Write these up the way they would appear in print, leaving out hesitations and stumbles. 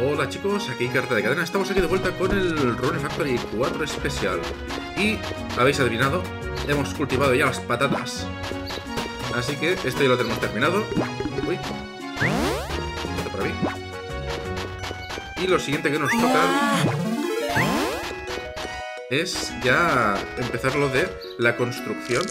Hola chicos, aquí Carta de Cadena. Estamos aquí de vuelta con el Rune Factory 4 especial. Y, habéis adivinado, hemos cultivado ya las patatas. Así que esto ya lo tenemos terminado. Uy, esto por ahí. Y lo siguiente que nos toca es ya empezar lo de la construcción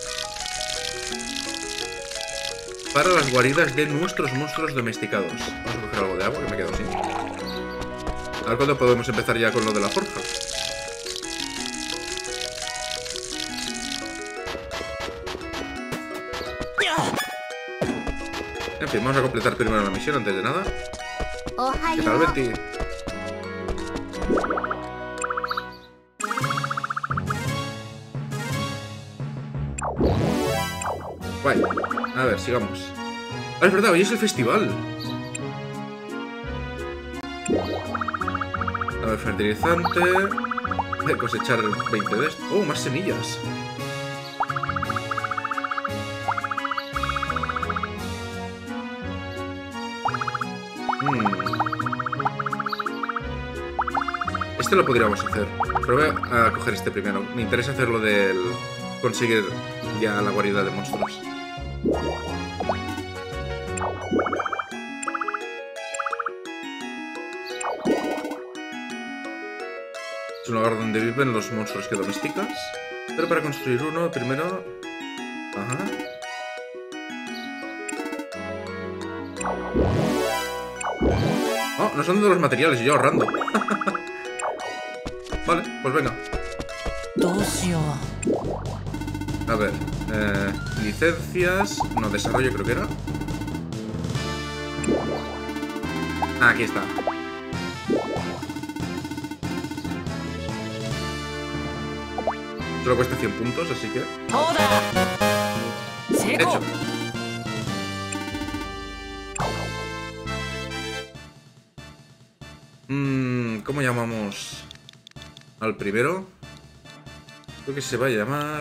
para las guaridas de nuestros monstruos domesticados. Vamos a coger algo de agua, que me quedo sin. A ver cuándo podemos empezar ya con lo de la forja. En fin, vamos a completar primero la misión antes de nada. ¿Qué tal, Betty? Guay. A ver, sigamos. Ah, es verdad, hoy es el festival. A ver, fertilizante. Voy a cosechar 20 de esto. Oh, más semillas. Este lo podríamos hacer. Pero voy a coger este primero. Me interesa hacerlo del conseguir ya la guarida de monstruos. Es un lugar donde viven los monstruos que domesticas. Pero para construir uno, primero... Ajá. Oh, nos han dado los materiales y yo ahorrando. Vale, pues venga. A ver, licencias... No, desarrollo creo que era. Ah, aquí está. Solo cuesta 100 puntos, así que... Hecho. ¿Cómo llamamos al primero? Creo que se va a llamar...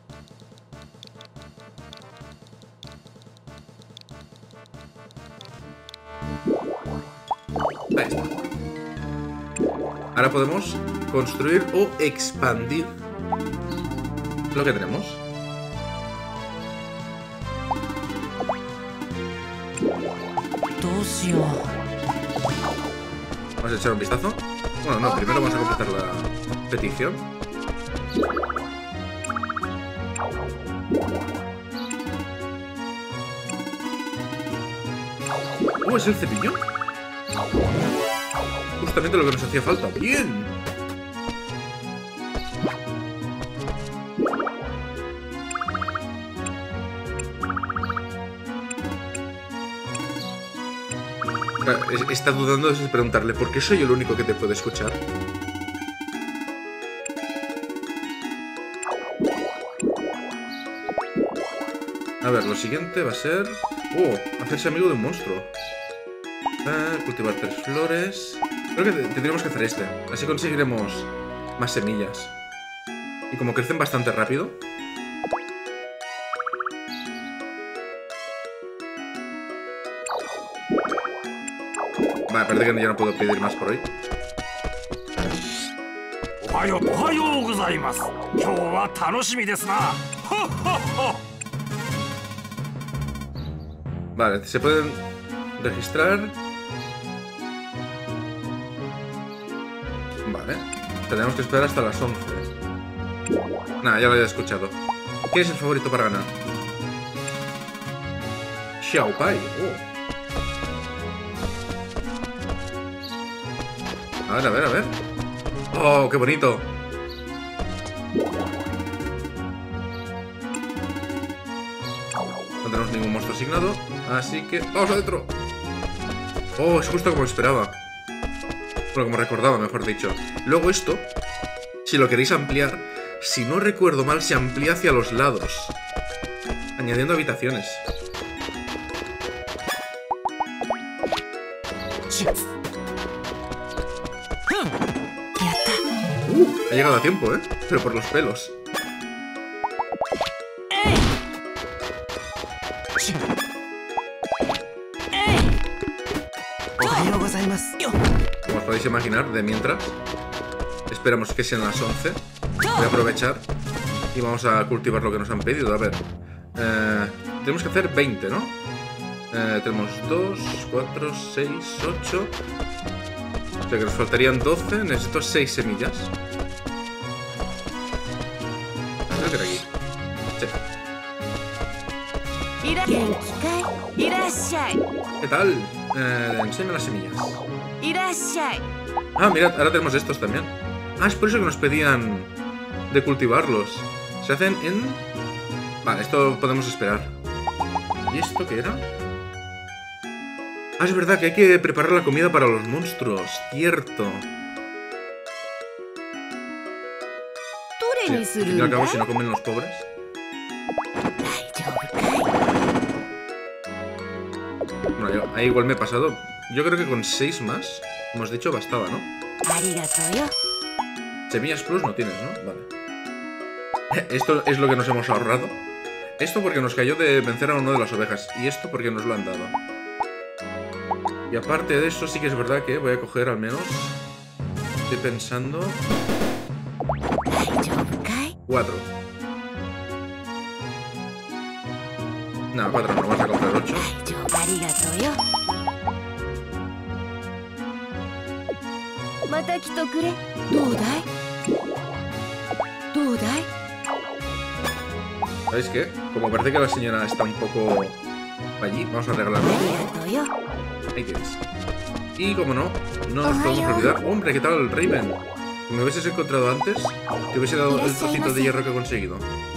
Ahí está. Ahora podemos construir o expandir lo que tenemos. Vamos a echar un vistazo. Bueno, no, primero vamos a completar la petición. Oh, es el cepillo. Justamente lo que nos hacía falta. ¡Bien! Está dudando de preguntarle ¿por qué soy el único que te puede escuchar? A ver, lo siguiente va a ser... hacerse amigo de un monstruo. Cultivar 3 flores. Creo que tendríamos que hacer este. Así conseguiremos más semillas. Y como crecen bastante rápido... Vale, parece que ya no puedo pedir más por hoy. Vale, se pueden registrar. Vale. Tenemos que esperar hasta las 11. Nada, ya lo había escuchado. ¿Qué es el favorito para ganar? Xiao Pai. A ver, a ver, a ver. ¡Oh, qué bonito! No tenemos ningún monstruo asignado, así que... ¡vamos adentro! ¡Oh, es justo como esperaba! Bueno, como recordaba, mejor dicho. Luego esto, si lo queréis ampliar, si no recuerdo mal, se amplía hacia los lados, añadiendo habitaciones. Ha llegado a tiempo, ¿eh? Pero por los pelos. Como os podéis imaginar, de mientras esperamos que sean las 11. Voy a aprovechar y vamos a cultivar lo que nos han pedido. A ver, tenemos que hacer 20, ¿no? Tenemos 2, 4, 6, 8. O sea que nos faltarían 12. Necesito 6 semillas. Creo que era aquí. Sí. ¿Qué tal? Enséñame las semillas. Ah, mirad, ahora tenemos estos también. Ah, es por eso que nos pedían de cultivarlos. Se hacen en... Vale, esto podemos esperar. ¿Y esto qué era? Ah, es verdad que hay que preparar la comida para los monstruos. Cierto. Sí, al fin y al cabo, si no comen los pobres. Bueno, ahí igual me he pasado. Yo creo que con 6 más, hemos dicho, bastaba, ¿no? Semillas plus no tienes, ¿no? Vale. Esto es lo que nos hemos ahorrado. Esto porque nos cayó de vencer a uno de las ovejas. Y esto porque nos lo han dado. Y aparte de eso, sí que es verdad que voy a coger al menos... Estoy pensando... 4. No, 4 no, vamos a comprar 8. ¿Sabéis qué? Como parece que la señora está un poco allí, vamos a regalarlo. Ahí tienes. Y como no, no nos podemos olvidar. Hombre, ¿qué tal el Raven? Si me hubieses encontrado antes, te hubiese dado el trocito de hierro que he conseguido.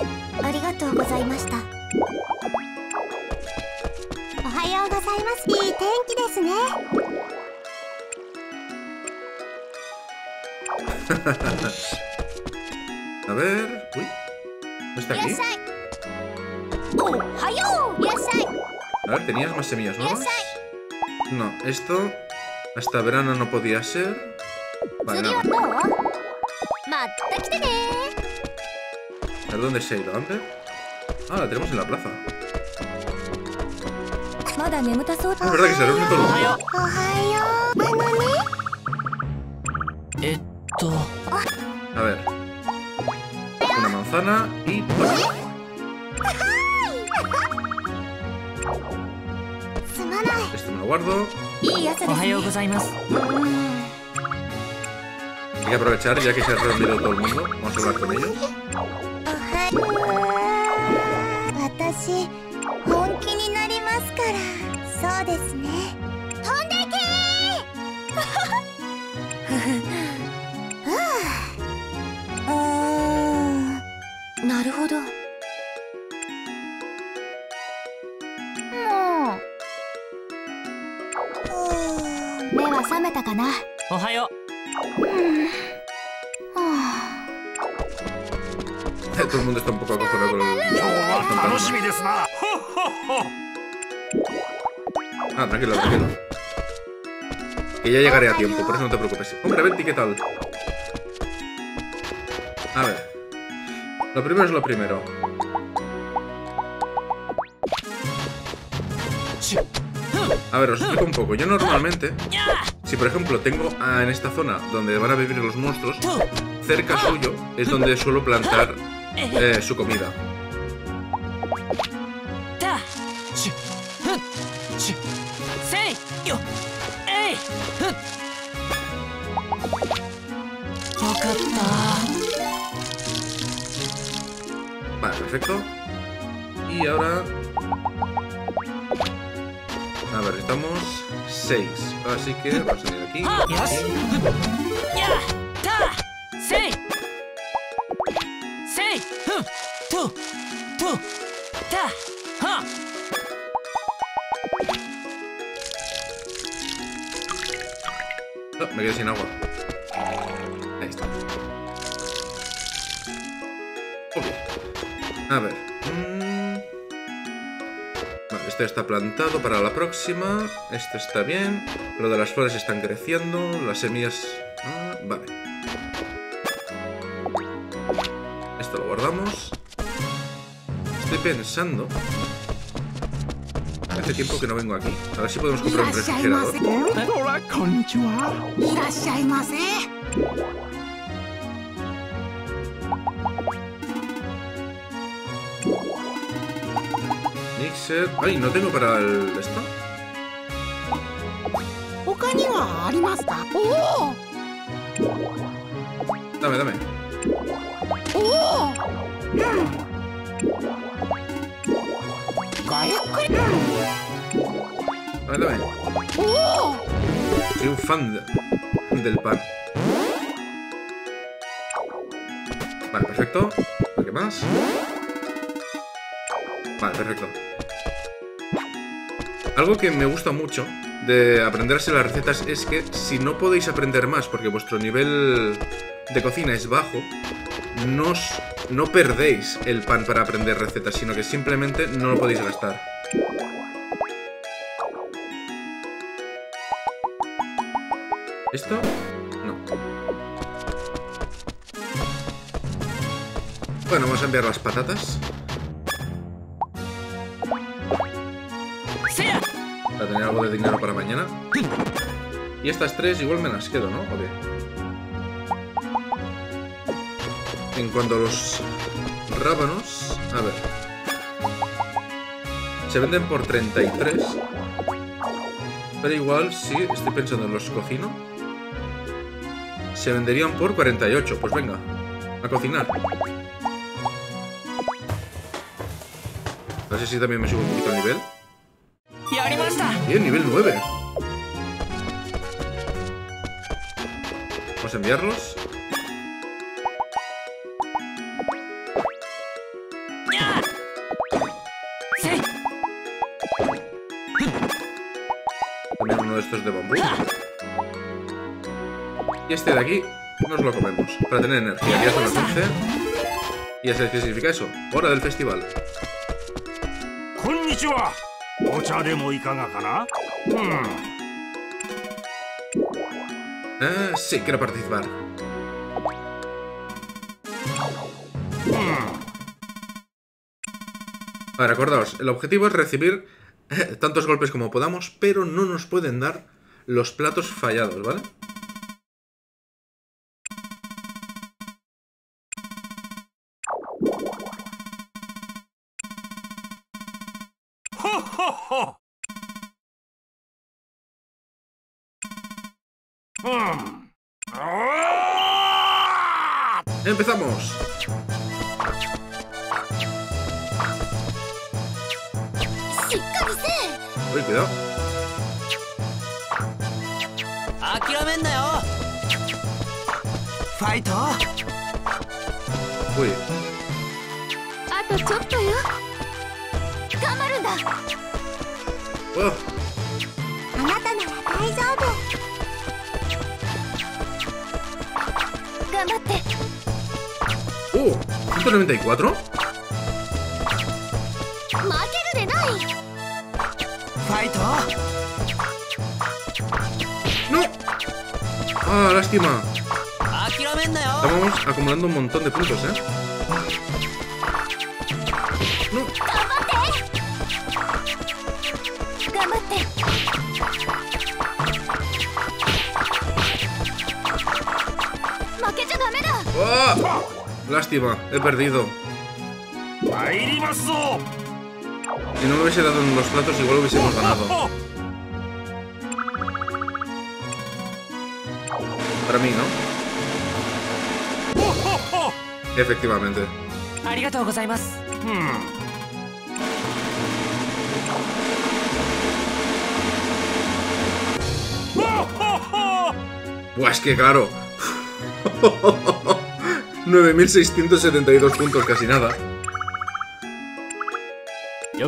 A ver... Uy, ¿no está aquí? A ver, ¿tenías más semillas nuevas? No, esto hasta verano no podía ser. Vale, nada. A ver, ¿dónde se ha ido Amber? Ah, la tenemos en la plaza. Es verdad que se reúne todo el mundo. A ver. Una manzana y... Esto me lo guardo. Hay que aprovechar ya que se ha reunido todo el mundo. Vamos a hablar con ellos. Todo el mundo está un poco acojonado con el... Ah, tranquilo, tranquilo. Que ya llegaré a tiempo, por eso no te preocupes. Hombre, Betty, ¿qué tal? A ver. Lo primero es lo primero. A ver, os explico un poco. Yo normalmente, si por ejemplo tengo en esta zona donde van a vivir los monstruos, cerca suyo es donde suelo plantar su comida. Vale, perfecto. Y ahora... A ver, estamos 6. Así que vamos a salir aquí. No, me quedé sin agua. Ahí está. Ok. A ver. Vale, esto está plantado para la próxima. Esto está bien. Lo de las flores están creciendo. Las semillas... vale. Esto lo guardamos. Estoy pensando... Hace tiempo que no vengo aquí. A ver si podemos comprar un refrigerador. Hola, konnichiwa. Mixer. Ay, no tengo para el esto. Dame, dame. Dame, dame. Soy un fan del pan. Vale, perfecto. ¿Qué más? Vale, perfecto. Algo que me gusta mucho de aprenderse las recetas es que si no podéis aprender más porque vuestro nivel de cocina es bajo, no perdéis el pan para aprender recetas, sino que simplemente no lo podéis gastar. ¿Esto? No. Bueno, vamos a enviar las patatas. Para tener algo de dinero para mañana. Y estas tres igual me las quedo, ¿no? Ok. En cuanto a los rábanos, a ver. Se venden por 33. Pero igual, sí, estoy pensando en los cocino. Se venderían por 48. Pues venga, a cocinar. No sé si también me subo un poquito el nivel. Bien, nivel 9. Vamos a enviarlos. También uno de estos de bambú. Y este de aquí nos lo comemos para tener energía. Ya son las 11. ¿Y ya sabéis qué significa eso? Hora del festival. Konnichiwa. Sí, quiero participar. Ahora, acordaos, el objetivo es recibir tantos golpes como podamos, pero no nos pueden dar los platos fallados, ¿vale? ¡Empezamos! Uy, cuidado. Uy. Oh. 194. ¡No! ¡Ah, lástima! Estamos acumulando un montón de puntos, ¿eh? ¡No! ¡Oh! Lástima, he perdido. Si no me hubiese dado en los platos, igual hubiésemos ganado. Para mí, ¿no? Efectivamente. Buah, es que claro. 9.672 puntos, casi nada. Es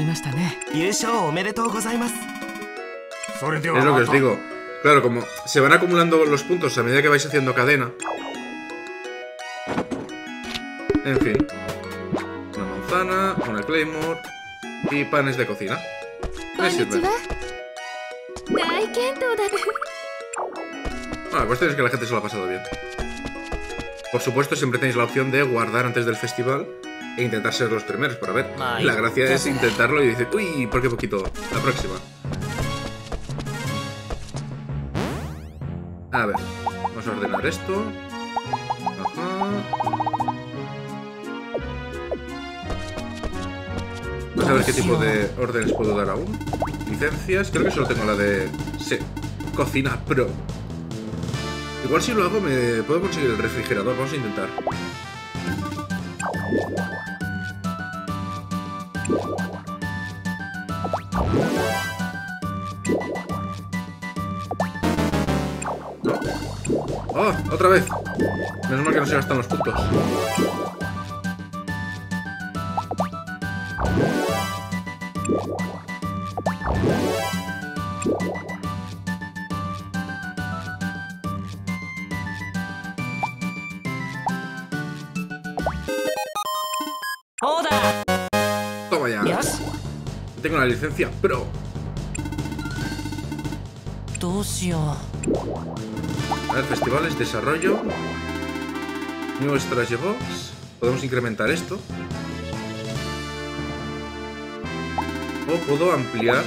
lo que os digo. Claro, como se van acumulando los puntos a medida que vais haciendo cadena. En fin. Una manzana, una claymore y panes de cocina. Me sirve. La cuestión es que la gente se lo ha pasado bien. Por supuesto, siempre tenéis la opción de guardar antes del festival e intentar ser los primeros para ver. La gracia es intentarlo y decir, uy, ¿por qué poquito? La próxima. A ver, vamos a ordenar esto. Ajá. Vamos a ver qué tipo de órdenes puedo dar aún. Licencias, creo que solo tengo la de... Sí, Cocina Pro. Igual si lo hago me puedo conseguir el refrigerador, vamos a intentar. ¡Oh! ¡Otra vez! Menos mal que no se gastan los puntos. Toma ya. Tengo la licencia Pro. A ver, festivales, desarrollo. New Strategy Box. Podemos incrementar esto. O puedo ampliar.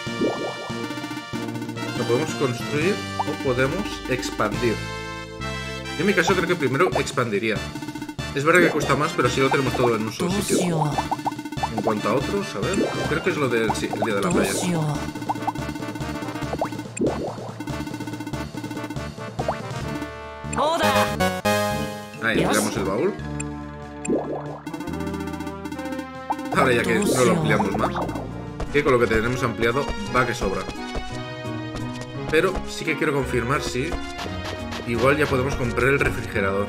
Lo podemos construir o podemos expandir. Yo en mi caso creo que primero expandiría. Es verdad que cuesta más, pero si lo tenemos todo en un solo sitio. En cuanto a otros, a ver. Creo que es lo del el día de la playa. Ahí, ampliamos el baúl. Ahora ya que no lo ampliamos más, que con lo que tenemos ampliado va que sobra. Pero sí que quiero confirmar si igual ya podemos comprar el refrigerador.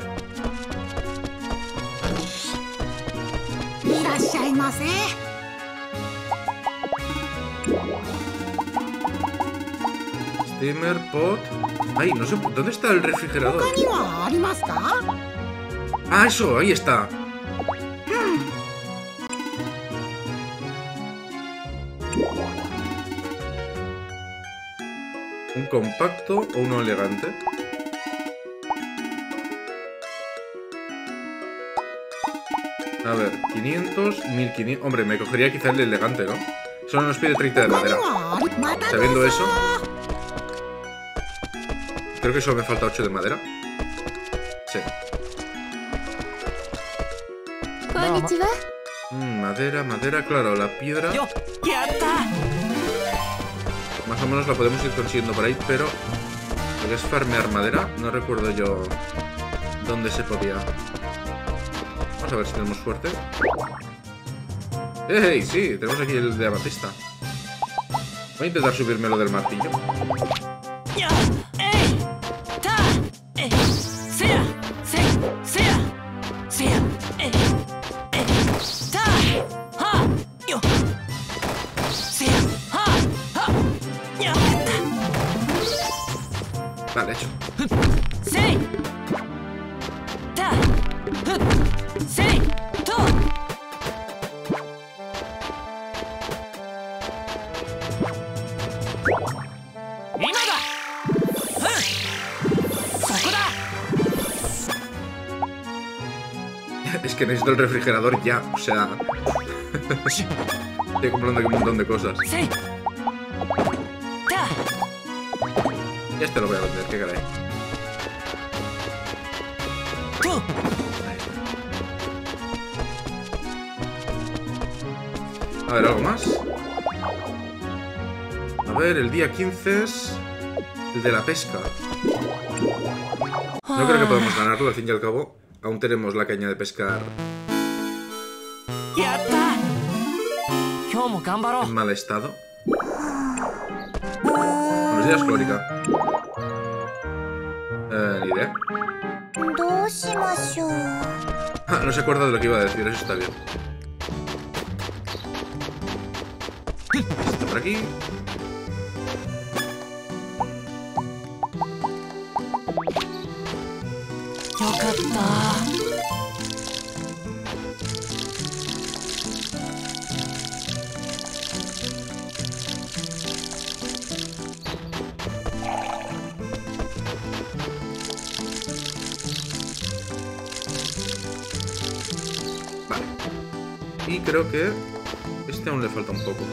Steamer, pot... Ay, no sé, ¿dónde está el refrigerador? Ah, eso, ahí está. ¿Un compacto o uno elegante? A ver, 500, 1500... Hombre, me cogería quizá el elegante, ¿no? Solo nos pide 30 de madera. Sabiendo eso... Creo que solo me falta 8 de madera. Sí. Madera, madera, claro, la piedra... Más o menos la podemos ir consiguiendo por ahí, pero... Lo que es farmear madera, no recuerdo yo dónde se podía. Vamos a ver si tenemos suerte. ¡Ey! Sí, tenemos aquí el de amatista. Voy a intentar subirme lo del martillo. Vale, hecho. Es que necesito el refrigerador ya, o sea... Estoy comprando aquí un montón de cosas. Y este lo voy a vender, qué caray. A ver, ¿algo más? A ver, el día 15 es... el de la pesca. No creo que podamos ganarlo, al fin y al cabo. Aún tenemos la caña de pescar en mal estado. Buenos días, Clórica. Ni idea. Ah, no se acuerda de lo que iba a decir, eso está bien. Está por aquí. Vale. Y creo que este aún le falta un poco.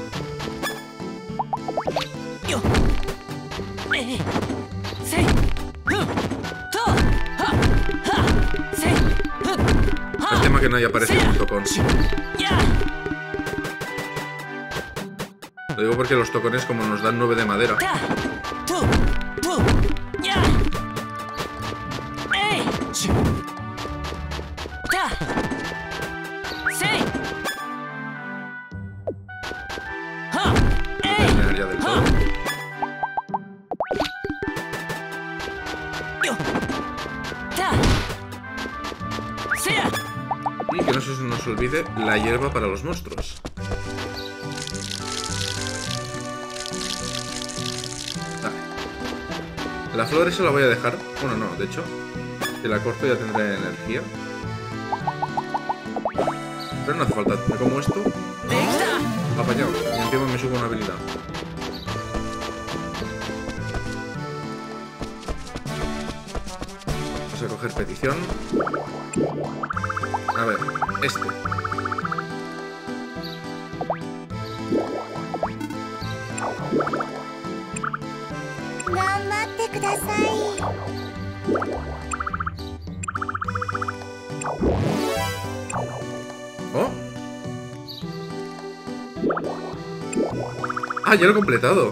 El tema que no haya aparecido un tocón. Lo digo porque los tocones, como nos dan 9 de madera. Y que no se nos olvide la hierba para los monstruos. Vale. La flor esa la voy a dejar. Bueno, no, de hecho, si la corto ya tendré energía. Pero no hace falta. Me como esto. Apañado. Y encima me subo una habilidad. Vamos a coger petición. A ver, este. ¿Oh? Ah, ya lo he completado.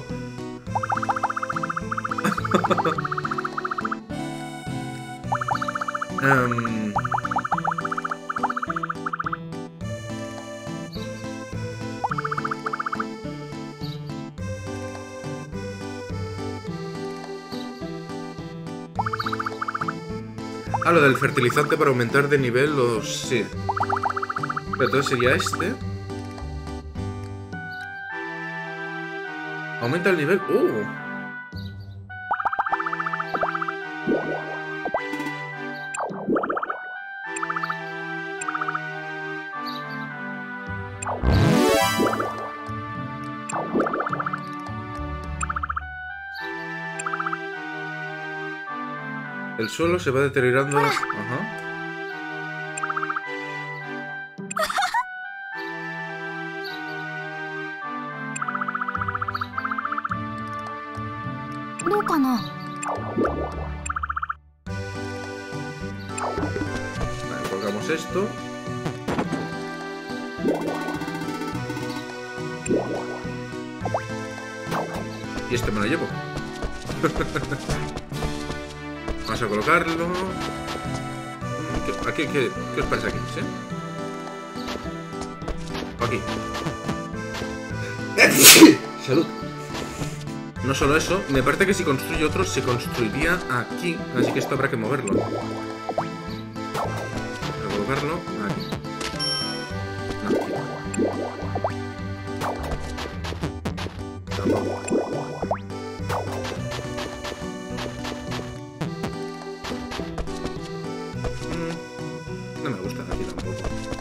Ah, lo del fertilizante para aumentar de nivel, sí. Pero entonces sería este. Aumenta el nivel. El suelo se va deteriorando. Ajá. Vale, colgamos esto. Y este me lo llevo. Vamos a colocarlo. ¿Qué os parece aquí? ¿Sí? Aquí. Salud. No solo eso, me parece que si construyo otro se construiría aquí. Así que esto habrá que moverlo. Voy a colocarlo aquí. Tampoco. No me gusta aquí tampoco.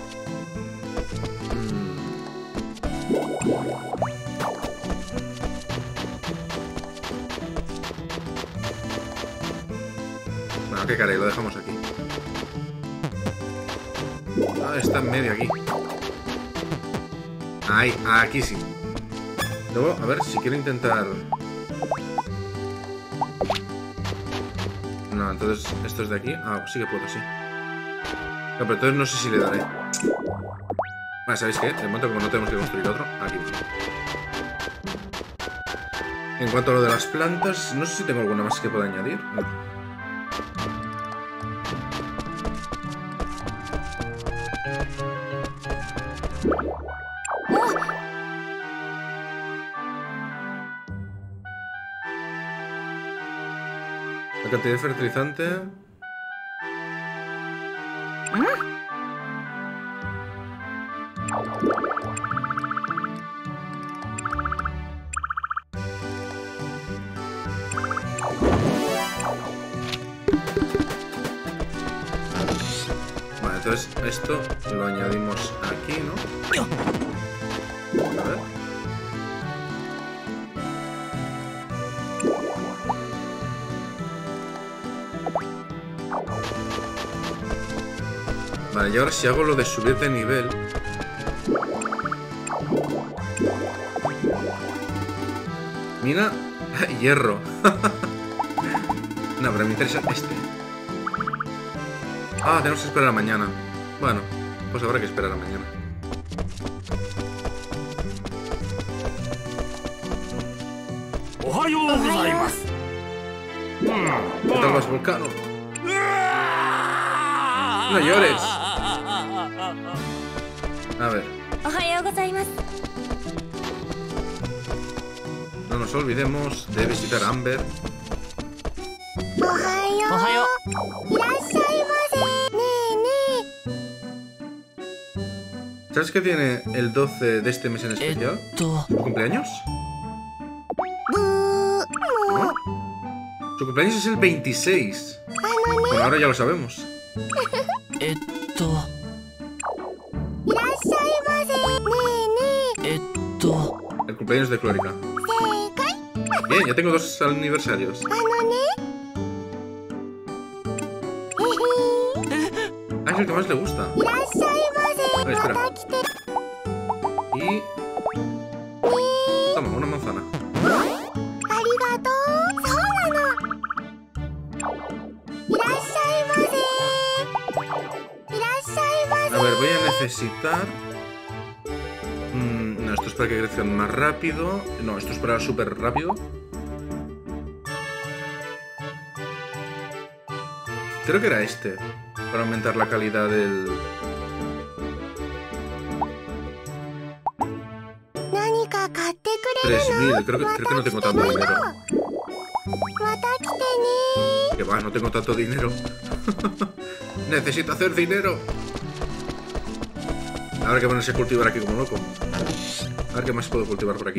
Bueno, qué caray, lo dejamos aquí. Ah, está en medio aquí. Ahí, aquí sí. Luego, a ver, si quiero intentar... No, entonces esto es de aquí. Ah, pues sí que puedo, sí. No, pero entonces no sé si le daré. Vale, ¿sabéis qué? De momento, como no tenemos que construir otro, aquí. En cuanto a lo de las plantas, no sé si tengo alguna más que pueda añadir. No. La cantidad de fertilizante... Vale, entonces esto lo añadimos aquí, ¿no? A ver. Vale, y ahora si hago lo de subir de nivel... Mina, hierro. No, pero me interesa este. Ah, tenemos que esperar a mañana. Bueno, pues habrá que esperar a mañana. ¿Qué tal vas, Volcano? No llores. A ver. No nos olvidemos de visitar a Amber. ¿Sabes qué tiene el 12 de este mes en especial? ¿Su cumpleaños? ¿No? Su cumpleaños es el 26. Bueno, ahora ya lo sabemos. El cumpleaños de Clórica. Bien, ya tengo 2 aniversarios. Ah, es el que más le gusta. Vale, espera. Y... toma, una manzana. A ver, voy a necesitar... no, esto es para que crezcan más rápido. No, esto es para súper rápido. Creo que era este. Para aumentar la calidad del... 3000, creo que no tengo tanto dinero. Que va, no tengo tanto dinero. Necesito hacer dinero. Habrá que ponerse a cultivar aquí como loco. A ver qué más puedo cultivar por aquí.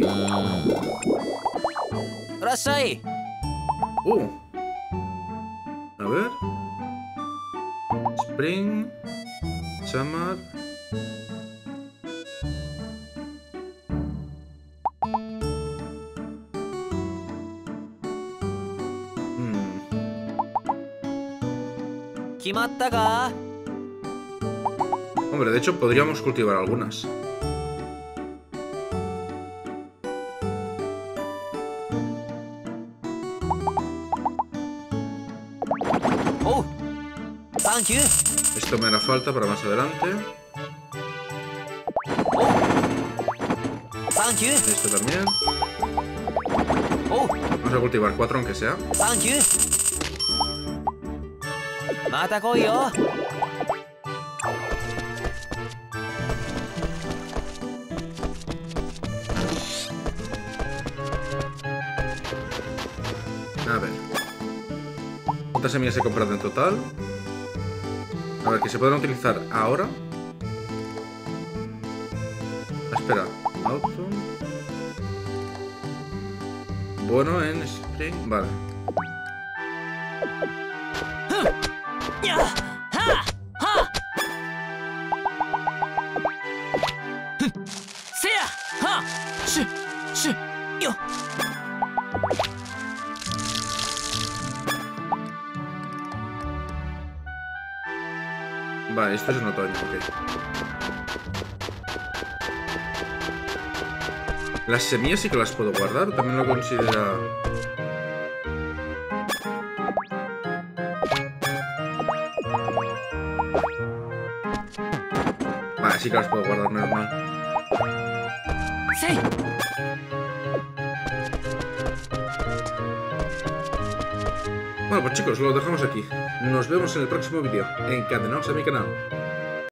A ver. Spring. Summer. Hombre, de hecho podríamos cultivar algunas. Esto me hará falta para más adelante. Esto también. Vamos a cultivar 4 aunque sea. A ver. ¿Cuántas semillas he comprado en total? A ver, que se podrán utilizar ahora. Espera. Autumn. Bueno, en Spring. Vale. Vale, esto es en otoño, ok. Las semillas sí que las puedo guardar, también lo considera... Vale, sí que las puedo guardar, menos mal. Sí. Bueno, pues chicos, lo dejamos aquí. Nos vemos en el próximo vídeo. Encadenaos a mi canal.